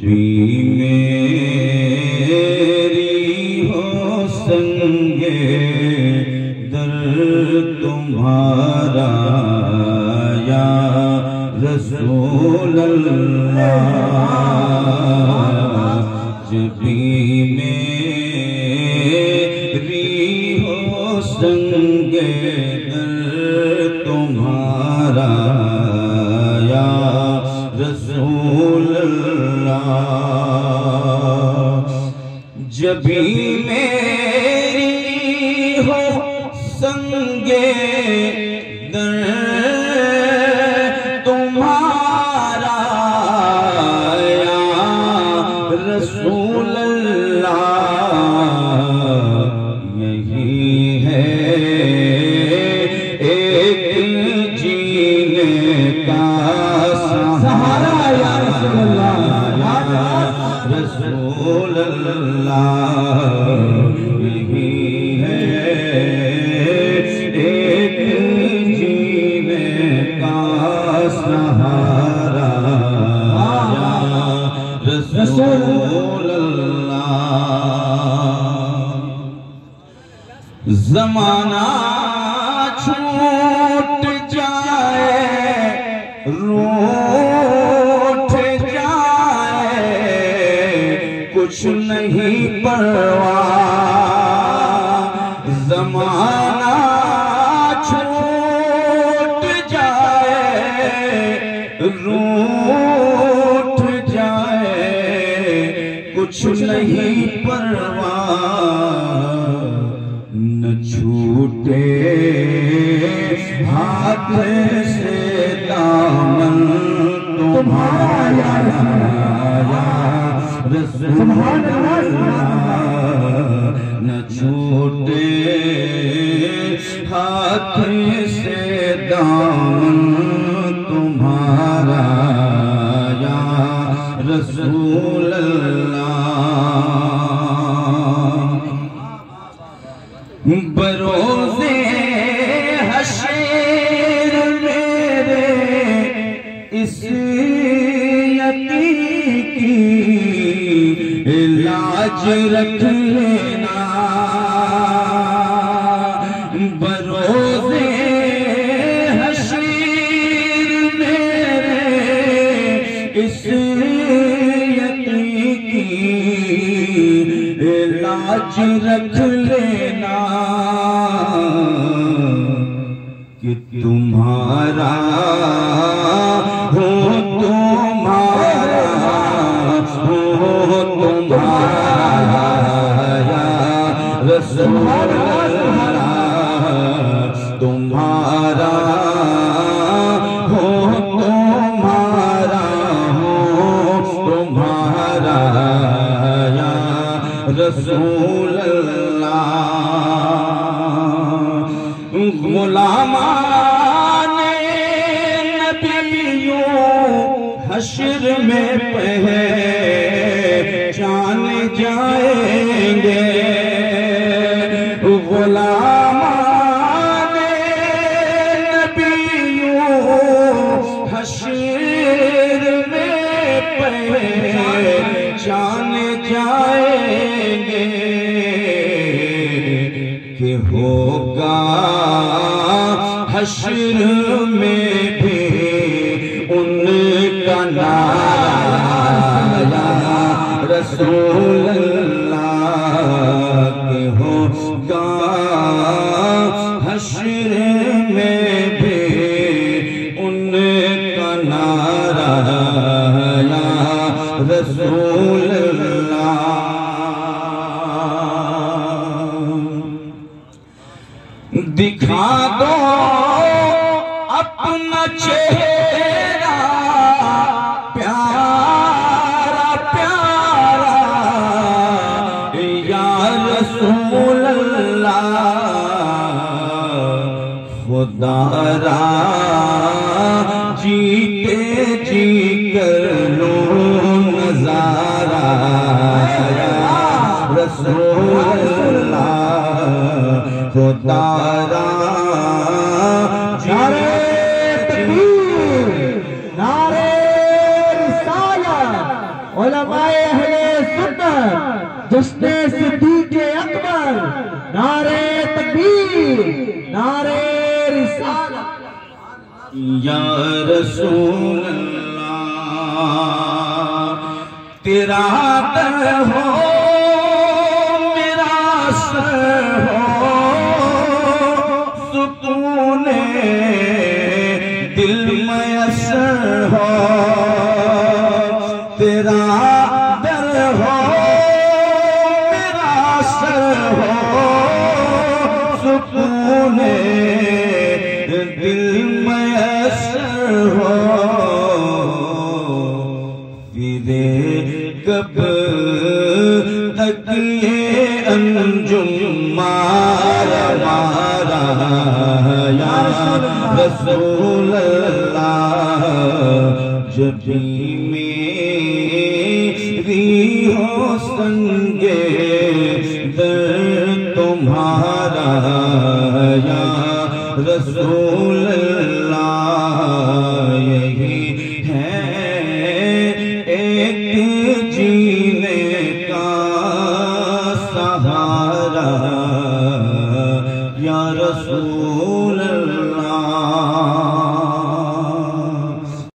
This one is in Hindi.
भी मेरी हो संगे दर तुम्हारा या रसूल अल्लाह, जब भी मेरी हो संगे दर तुम्हारा या रसूल अल्लाह, जब भी मेरी हो संगे दर तुम्हारा या रसूल अल्लाह, यही है एक जीने का सहारा या रसूल अल्लाह, रसूल अल्लाह, यही है एक जीने का सहारा या रसूल अल्लाह। ज़माना छूट जाए रूठ जाए कुछ नहीं परवाह, ज़माना छूट जाए रूठ जाए कुछ नहीं परवाह, न छूटे हाथ से दामन तुम्हारा रसूल अल्लाह, न छूटे हाथ से दामन तुम्हारा या रसूल अल्लाह। बरोज़े हश्र मेरे इस यतीम की लाज रख लेना, बरोज़े हश्र मेरे इस यतीम की लाज रख लेना, कि तुम्हारा हो तुम्हारा हो तुम्हारा या रसूल अल्लाह, तुम्हारा हो तुम्हारा हो तुम्हारा या रसूल अल्लाह। गुलामाने नबियों हश्र में पहचान जाएंगे, गुलामाने नबियों हश्र में पहचान जाएंगे, कि होगा हश्र में भी उनका नारा रसूल अल्लाह, कि होगा हश्र में भी उनका नारा रसूल अल्लाह। दिखा दो अपना चेहरा प्यारा प्यारा या रसूल अल्लाह, खुदारा जीते जी कर लो नजारा या रसूल अल्लाह, खुदारा उलमाए अहले सुन्नत जश्न सिद्दीक़ अकबर, नारे तकबीर, नारे रिसालत। या रसूल अल्लाह तेरा दर हो मेरा सर हो, सुकूने दिल मयसर हो, तेरा दर हो मेरा सर हो, सुकूने दिल मयसर हो, फिरे कब तक ये अंजुम मारा मारा या रसूल अल्लाह, जब भी मेरी हो संगे दर्द तुम्हारा या रसूल अल्लाह, यही है एक जीने का सहारा या रसूल